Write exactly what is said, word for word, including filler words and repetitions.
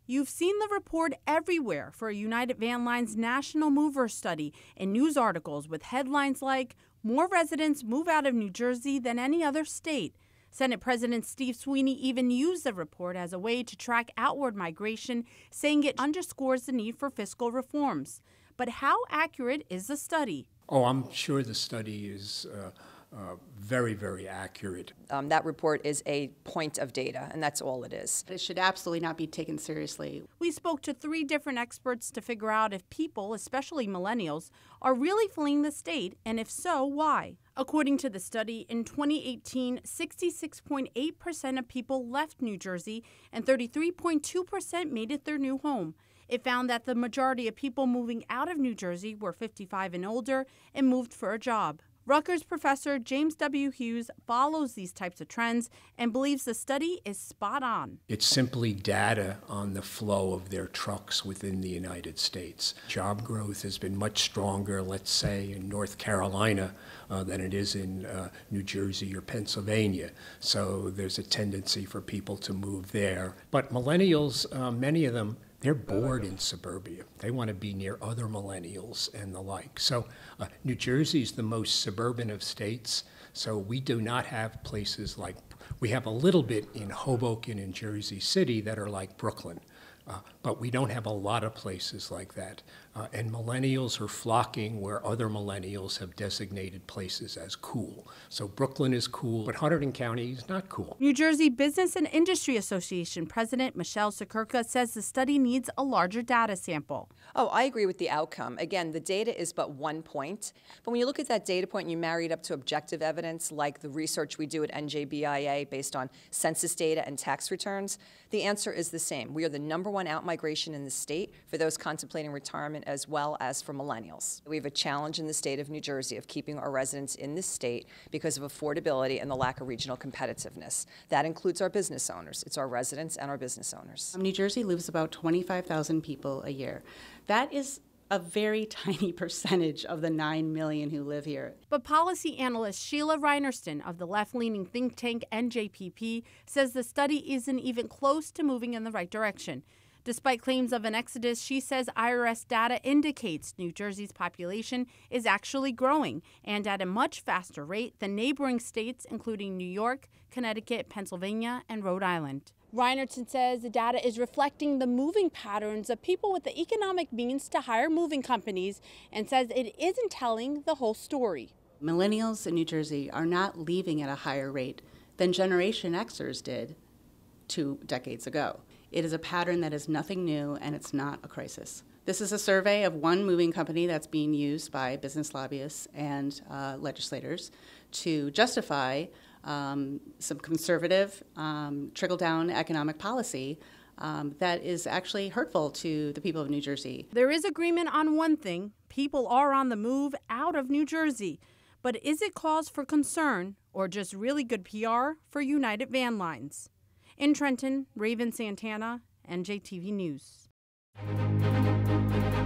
You've seen the report everywhere for United Van Line's National Mover Study in news articles with headlines like, "More residents move out of New Jersey than any other state." Senate President Steve Sweeney even used the report as a way to track outward migration, saying it underscores the need for fiscal reforms. But how accurate is the study? Oh, I'm sure the study is uh, uh, very, very accurate. Um, that report is a point of data, and that's all it is. It should absolutely not be taken seriously. We spoke to three different experts to figure out if people, especially millennials, are really fleeing the state, and if so, why. According to the study, in twenty eighteen, sixty-six point eight percent of people left New Jersey and thirty-three point two percent made it their new home. It found that the majority of people moving out of New Jersey were fifty-five and older and moved for a job. Rutgers professor James W. Hughes follows these types of trends and believes the study is spot on. It's simply data on the flow of their trucks within the United States. Job growth has been much stronger, let's say, in North Carolina uh, than it is in uh, New Jersey or Pennsylvania. So there's a tendency for people to move there. But millennials, uh, many of them, they're bored in suburbia. They want to be near other millennials and the like. So uh, New Jersey is the most suburban of states, so we do not have places like, we have a little bit in Hoboken and Jersey City that are like Brooklyn, uh, but we don't have a lot of places like that. Uh, and millennials are flocking where other millennials have designated places as cool. So Brooklyn is cool, but Hunterdon County is not cool. New Jersey Business and Industry Association President Michelle Sekurka says the study needs a larger data sample. Oh, I agree with the outcome. Again, the data is but one point. But when you look at that data point and you marry it up to objective evidence, like the research we do at N J B I A based on census data and tax returns, the answer is the same. We are the number one out-migration in the state for those contemplating retirement as well as for millennials. We have a challenge in the state of New Jersey of keeping our residents in this state because of affordability and the lack of regional competitiveness. That includes our business owners. It's our residents and our business owners. New Jersey loses about twenty-five thousand people a year. That is a very tiny percentage of the nine million who live here. But policy analyst Sheila Reinerston of the left-leaning think tank N J T V says the study isn't even close to moving in the right direction. Despite claims of an exodus, she says I R S data indicates New Jersey's population is actually growing and at a much faster rate than neighboring states, including New York, Connecticut, Pennsylvania, and Rhode Island. Reinertson says the data is reflecting the moving patterns of people with the economic means to hire moving companies and says it isn't telling the whole story. Millennials in New Jersey are not leaving at a higher rate than Generation Xers did two decades ago. It is a pattern that is nothing new, and it's not a crisis. This is a survey of one moving company that's being used by business lobbyists and uh, legislators to justify um, some conservative um, trickle-down economic policy um, that is actually hurtful to the people of New Jersey. There is agreement on one thing. People are on the move out of New Jersey. But is it cause for concern or just really good P R for United Van Lines? In Trenton, Raven Santana, N J T V News.